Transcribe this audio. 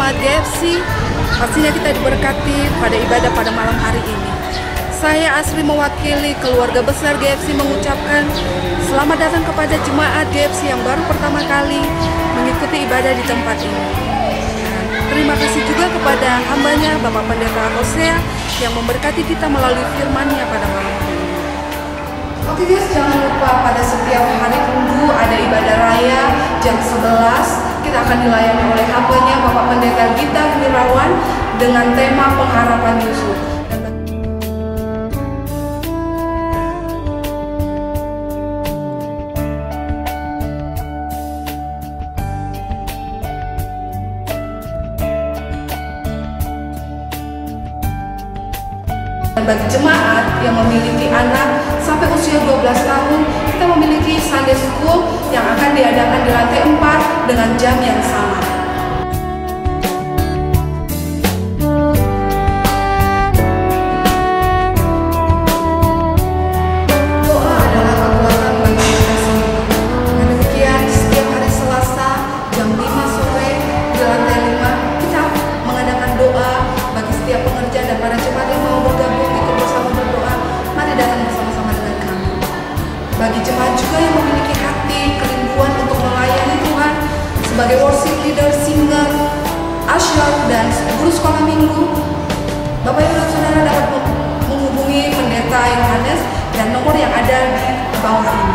Jemaat GFC, pastinya kita diberkati pada ibadah pada malam hari ini. Saya Asri mewakili keluarga besar GFC mengucapkan selamat datang kepada jemaat GFC yang baru pertama kali mengikuti ibadah di tempat ini. Terima kasih juga kepada hambanya Bapak Pendeta Hosea yang memberkati kita melalui firman-Nya pada malam hari ini. Oke guys, jangan lupa pada setiap hari Minggu ada ibadah raya jam 11. Kita akan dilayani oleh hambanya Bapak Pendeta Gita Wirawan dengan tema pengharapan Yusuf. Dan bagi jemaat yang memiliki anak sampai usia 12 tahun, kita memiliki Sunday School yang akan diadakan di lantai 4 dengan jam yang sama. Doa adalah kekuatan bagi kita semua. Dengan demikian, setiap hari Selasa jam 5 sore di lantai 5 kita mengadakan doa bagi setiap pengerja dan para jemaat yang mau bergabung ikut bersama berdoa. Mari datang bersama-sama dengan kami. Bagi jemaat juga yang memiliki hati kerinduan untuk melayani Tuhan sebagai worship leader, singer, usher, dan guru sekolah minggu, Bapak Ibu dan Saudara dapat menghubungi Pendeta Yohanes dan nomor yang ada di bawah ini.